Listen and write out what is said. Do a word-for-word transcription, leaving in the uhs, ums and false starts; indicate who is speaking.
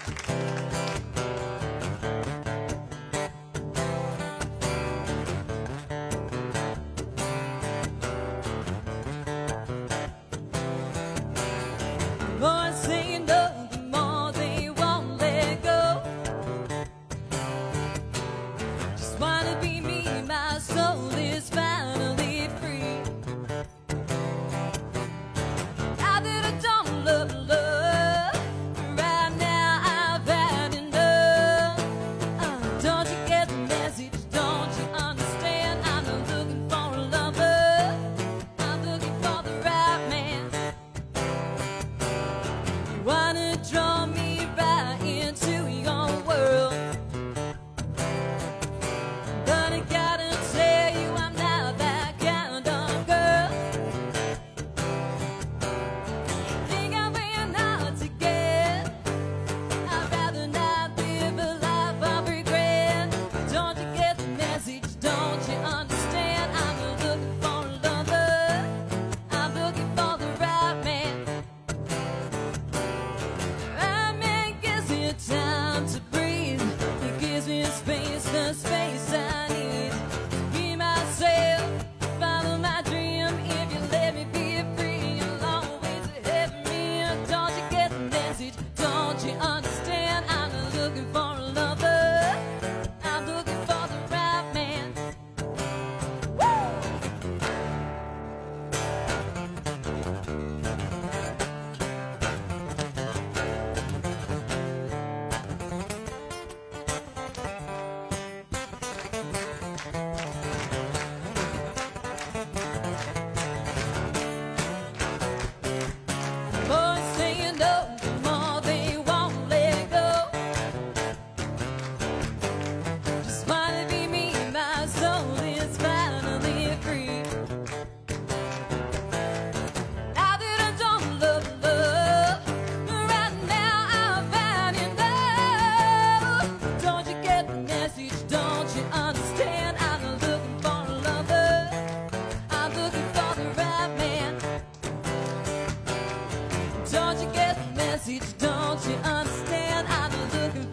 Speaker 1: More say no, the more they won't let go. Just wanna be me, my soul is finally free. Now that I don't love love, right now I've had enough. Uh, don't you get the message? Don't you understand? I'm not looking for a lover, I'm looking for the right man. Wanna draw me right into your world, but I gotta tell you I'm not that kind of girl. Think I've been hard to get, I'd rather not live a life of regret. Don't you get the message? Don't you understand? I'm not looking for a lover, I'm looking for the right man. Right man gives me time to breathe, it gives me space, the space I need to be myself, follow my dream. If you let me be free, you'll always have me. Don't you get the message? Don't you understand? I'm not looking for a lover, I'm looking for the right man. Boys say no, the more they won't let go. Just wanna be me, my soul is finally free. Now that I don't love love, right now I've had enough. Don't you get the message? Don't you understand? I'm not looking for a lover, I'm looking for the right man. Don't you get the message? Don't you understand? I'm not looking